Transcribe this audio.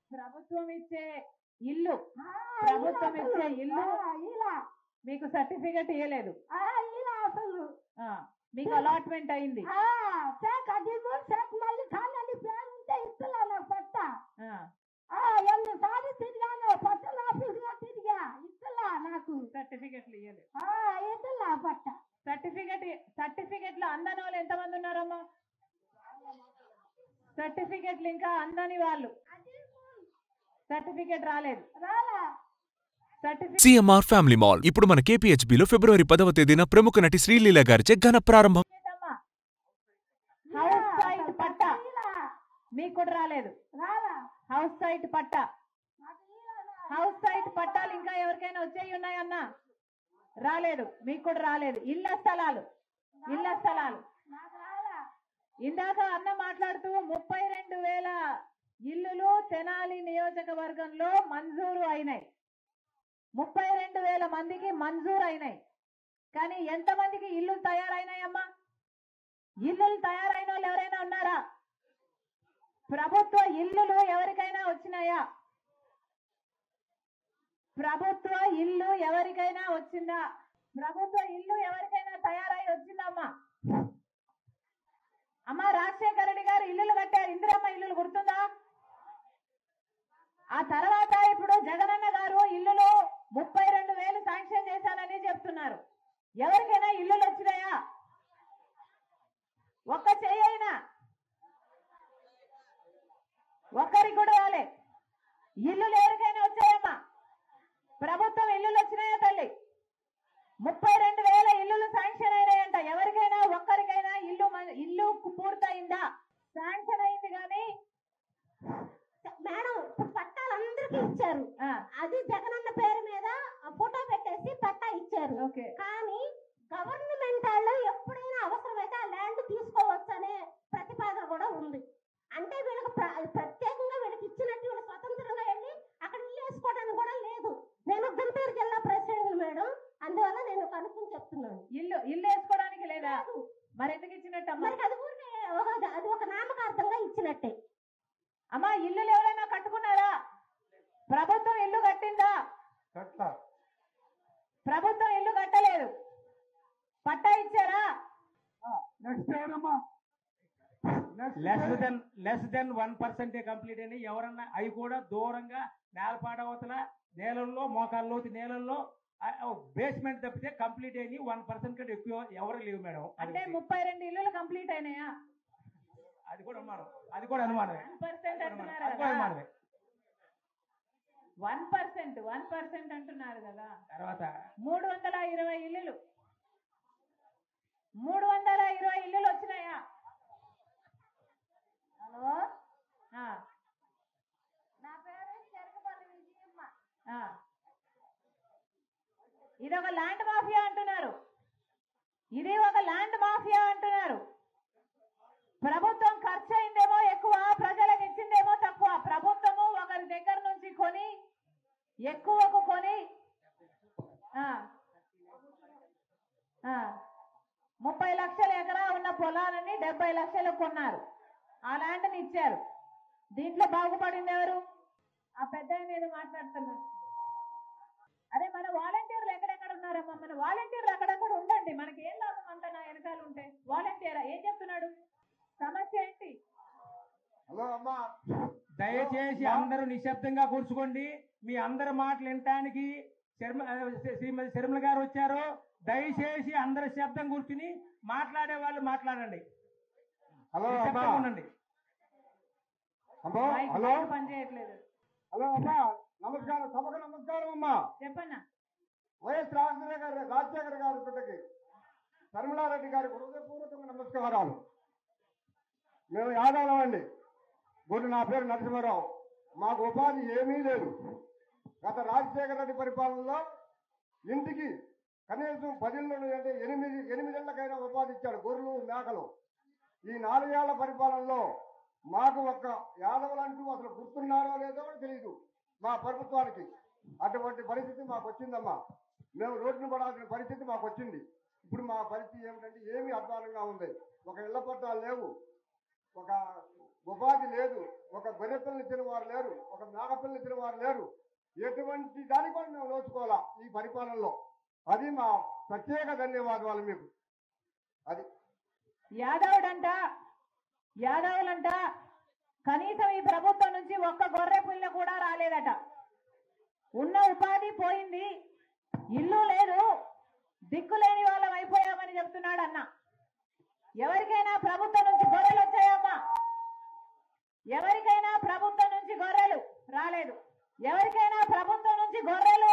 ప్రభుత్వం ఇచ్చే ఇల్లు ప్రభుత్వం ఇచ్చే ఇల్లు మీకు సర్టిఫికెట్ ఇవ్వలేదు అసలు మీకు అలాట్మెంట్ అయింది మళ్ళీ కానీ పేరు ఉంటే ఇస్తున్నా నాకు పట్ట ఎన్నిసార్లు తిరిగాను పట్టల ఆఫీసులో తిరిగా ఇస్తున్నా నాకు సర్టిఫికెట్లు ఇవ్వలేదు ఇస్తున్నా పట్ట సర్టిఫికెట్లు అందని వాళ్ళు ఎంతమంది ఉన్నారమ్మా సర్టిఫికెట్లు ఇంకా అందని వాళ్ళు సర్టిఫికెట్ రాలేదు సిఎంఆర్ ఫ్యామిలీ మాల్ ఇప్పుడు మన కేపీహెచ్బీలో ఫిబ్రవరి 10వ తేదీన ప్రముఖ నటి శ్రీలీల గారిచే ఘన ప్రారంభం. హౌస్ సైట్ పట్టా మీకు కూడా రాలేదు హౌస్ సైట్ పట్టా హౌస్ సైట్ పట్టాలు ఇంకా ఎవరికైనా వచ్చేవి ఉన్నాయన్నా రాలేదు మీకు కూడా రాలేదు ఇళ్ల స్థలాలు ఇందాక అన్న మాట్లాడుతూ 32,000 ఇల్లులు తెనాలి నియోజకవర్గంలో మంజూరు అయినాయి 32,000 మందికి మంజూరు అయినాయి కానీ ఎంతమందికి ఇల్లు తయారైనాయమ్మా ఇల్లులు తయారైన వాళ్ళు ఎవరైనా ఉన్నారా ప్రభుత్వ ఇల్లులు ఎవరికైనా వచ్చినాయా ప్రభుత్వ ఇల్లు ఎవరికైనా వచ్చిందా ప్రభుత్వ ఇల్లు ఎవరికైనా తయారై వచ్చిందమ్మా అమ్మ రాజశేఖర రెడ్డి గారు ఇల్లులు కట్టారు ఇందిరమ్మ ఇల్లులు గుర్తుందా ఆ తర్వాత ఇప్పుడు జగనన్న గారు ఇల్లులు 32,000 శాంక్షన్ చేశానని చెప్తున్నారు ఎవరికైనా ఇల్లులు వచ్చినాయా ఒక్క చేయైనా ఒక్కరికి కూడా రాలే ఇల్లులు ఎవరికైనా వచ్చాయమ్మా ప్రభుత్వం ఇల్లులు వచ్చినాయా తల్లి 32,000 ఇల్లులు శాంక్షన్ అయినాయంట ఎవరికైనా ఒక్కరికైనా ఇల్లు పూర్తయిందా శాంక్షన్ అయింది కానీ మేడం పట్టాలు అందరికి ఇచ్చారు అది జగనన్న పేరు మీద ఫోటో పెట్టేసి పట్టా ఇచ్చారు కానీ గవర్నమెంట్ వాళ్ళు ఎప్పుడైనా అవసరమైతే ఆ ల్యాండ్ తీసుకోవచ్చు అనే ప్రతిపాదన కూడా ఉంది అంటే వీళ్ళకి ప్రత్యేకంగా వీళ్ళకి ఇచ్చినట్టు వీళ్ళు స్వతంత్రంగా వెళ్ళి అక్కడ ఇల్లు వేసుకోవడానికి కూడా లేదు నేను గుంటూరు జిల్లా ప్రెసిడెంట్ మేడం అందువల్ల నేను కనుక్కొని చెప్తున్నాను ఇల్లు వేసుకోవడానికి లేదా మరి ఎందుకు ఇచ్చినట్టు అది ఒక నామకార్థంగా ఇచ్చినట్టే అమ్మా ఇల్లులు ఎవరైనా కట్టుకున్నారా ప్రభుత్వం ఇల్లు కట్టిందా ప్రభుత్వం ఇల్లు కట్టలేదు పట్టా ఇచ్చారా లెస్ దెన్ 1% కంప్లీట్ అని ఎవరన్నా అవి కూడా దూరంగా నేలపాడవతల నేలల్లో మోకాల్లోతి నేలల్లో బేస్మెంట్ తప్పితే కంప్లీట్ అయిన 1% కంటే ఎక్కువ ఎవరు లేవు మేడం అంటే 32 ఇల్లులు కంప్లీట్ అయినాయా అది కూడా అనుమానమే 1% అంటున్నారు కదా తర్వాత 320 ఇల్లులు 320 ఇల్లులు వచ్చినాయా హలో నా పేరు చెరకపల్లి విజయమ్మ ఇది ఒక ల్యాండ్ మాఫియా అంటున్నారు ఇది ఒక ల్యాండ్ మాఫియా అంటున్నారు ప్రభుత్వం ఖర్చు అయిందేమో ఎక్కువ ప్రజలకు ఇచ్చిందేమో తక్కువ ప్రభుత్వము ఒకరి దగ్గర నుంచి కొని ఎక్కువకు కొని 30 లక్షల ఎకరా ఉన్న పొలాలని 70 లక్షలకు కొన్నారు ఆ ల్యాండ్ని ఇచ్చారు దీంట్లో బాగుపడింది ఎవరు ఆ పెద్ద ఏదో మాట్లాడుతున్నారు అరే మన వాలంటీర్లు ఎక్కడెక్కడ ఉన్నారమ్మా మన వాలంటీర్లు అక్కడక్కడ ఉండండి మనకి ఏం లాభం అంతా నా వెనకాల ఉంటే వాలంటీరా ఏం చెప్తున్నాడు సమస్య ఏంటి దయచేసి అందరూ నిశ్శబ్దంగా కూర్చుకోండి మీ అందరి మాటలు వినటానికి శ్రీమతి శర్మల గారు వచ్చారు దయచేసి అందరు శబ్దం కూర్చుని మాట్లాడే వాళ్ళు మాట్లాడండి ఉండండి పనిచేయట్లేదు హలో అమ్మా నమస్కారం సభకు నమస్కారం అమ్మా చెప్పన్నా వైఎస్ రాజశేఖర గారి బిడ్డకి శర్మలారెడ్డి గారికి హృదయపూర్వకంగా నమస్కారాలు మేము యాదవలం అండి నా పేరు నరసింహారావు మాకు ఉపాధి ఏమీ లేదు గత రాజశేఖర రెడ్డి పరిపాలనలో ఇంటికి కనీసం 10 అంటే 8 ఏళ్లకైనా ఉపాధి ఇచ్చాడు గొర్రెలు మేకలు ఈ 4 ఏళ్ల పరిపాలనలో మాకు ఒక్క యాదవులంటూ అసలు గుర్తున్నారో లేదో తెలియదు మా ప్రభుత్వానికి అటువంటి పరిస్థితి మాకు వచ్చిందమ్మా మేము రోడ్డును పడాల్సిన పరిస్థితి మాకు వచ్చింది ఇప్పుడు మా పరిస్థితి ఏమిటంటే ఏమీ అధ్వానంగా ఉంది ఒక ఇళ్ల పట్టాలు లేవు ఒక ఉపాధి లేదు ఒక గొర్రె పిల్లని ఇచ్చిన వారు లేరు, ఒక మేక పిల్లని ఇచ్చిన వారు లేరు. ఎటువంటి దానికి కూడా మేము నోచుకోవాలా ఈ పరిపాలనలో. అది మా ప్రత్యేక ధన్యవాదాలు మీకు. అది యాదవులంట కనీసం ఈ ప్రభుత్వం నుంచి ఒక్క గొర్రె పిల్ల కూడా రాలేదట. ఉన్న ఉపాధి పోయింది, ఇల్లు లేదు, దిక్కులేని వాళ్ళం అయిపోయామని చెప్తున్నాడు అన్న. ఎవరికైనా ప్రభుత్వం నుంచి గొర్రెలు వచ్చాయమ్మా? ఎవరికైనా ప్రభుత్వం నుంచి గొర్రెలు రాలేదు. ఎవరికైనా ప్రభుత్వం నుంచి గొర్రెలు